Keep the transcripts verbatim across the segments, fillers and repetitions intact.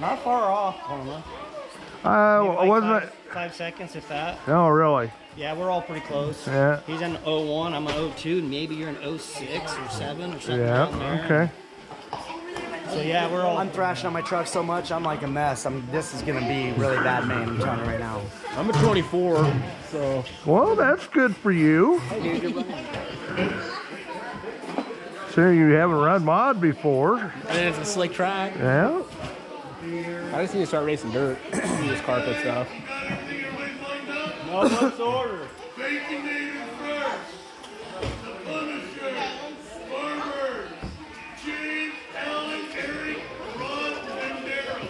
Not far off, Homer. Uh, like wasn't five, it? Five seconds, if that. Oh, really? Yeah, we're all pretty close. Yeah. He's an oh one, I'm an oh two, and maybe you're an oh six or seven or something. Yeah. Around there. Okay. So yeah, we're all. I'm thrashing on my truck so much, I'm like a mess. I'm. This is gonna be really bad, man. I'm telling you right now. I'm a twenty-four, so. Well, that's good for you. Hey, dude, you're running. So you haven't run mod before. And it's a slick track. Yeah. I just need to start racing dirt. Do this carpet stuff. No, what's the order? Baconator first. The Punisher. Farmers. James, Alan, Eric, Ron, and Daryl.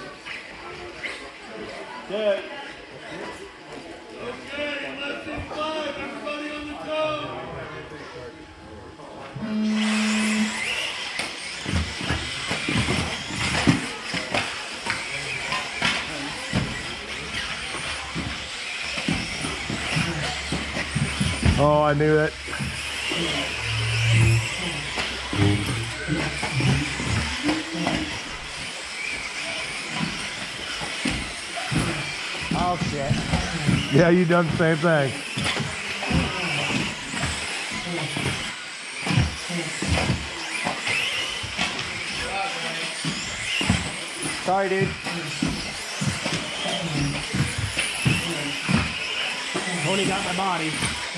Good. Okay, less than five. Everybody on the toe. Oh, I knew it. Oh shit. Yeah, you done the same thing. Sorry, dude. Tony got my body.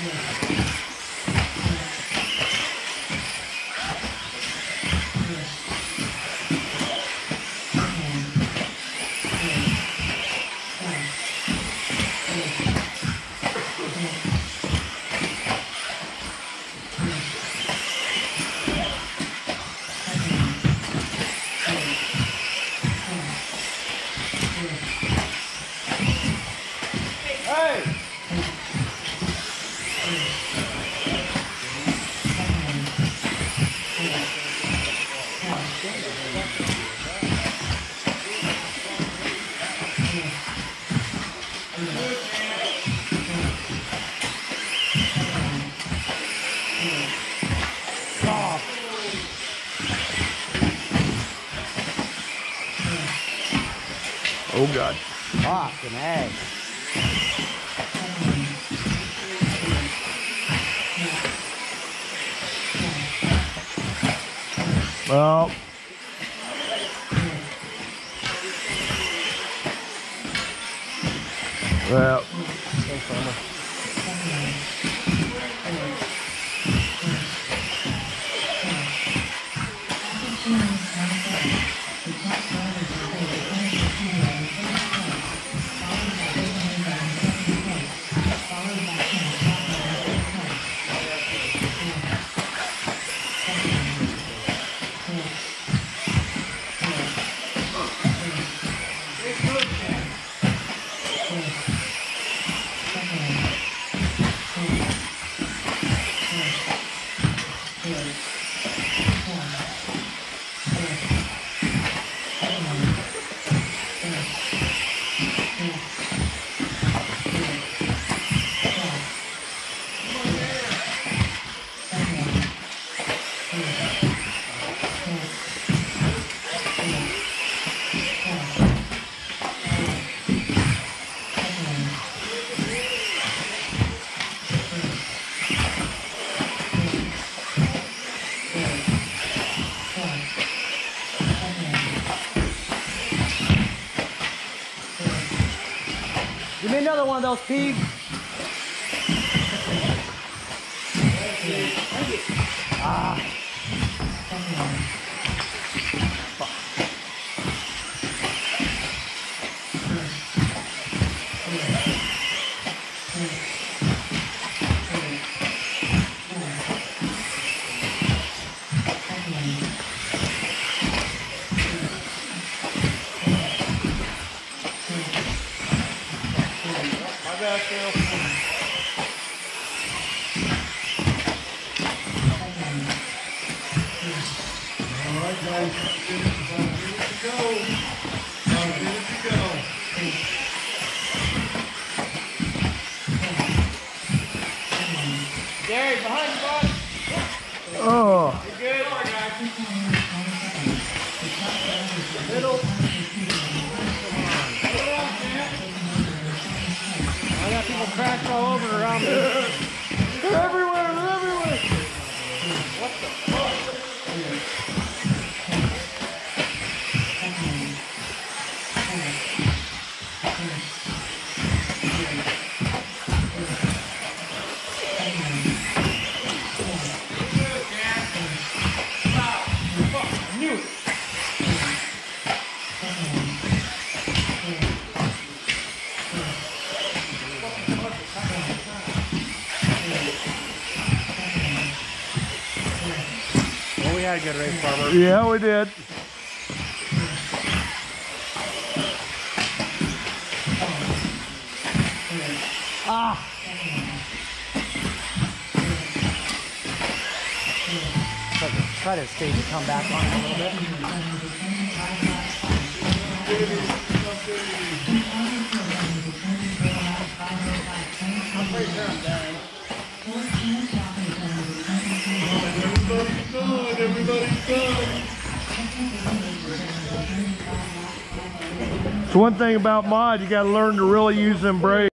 Oh God. Fucking egg. Well. Well. Give me another one of those, Pete. Ah. My bad, Phil. All right, guys. Five minutes to go. Five minutes to go. Gary, behind you, bud. Oh. You're good. Middle. around me. They're everywhere, they're everywhere. Well, we had a good race, Barber. Yeah, we did. Ah! Try to, try to stage a comeback on it a little bit. I'm pretty sure I'm done. Everybody's done, everybody's done. It's one thing about mod, you got to learn to really use them brakes.